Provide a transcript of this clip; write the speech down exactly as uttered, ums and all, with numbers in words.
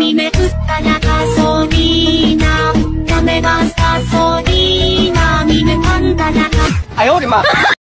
みめくったらガソリーナ。ダメガスガソリーナ。みめかんだらガ哎呦我的妈！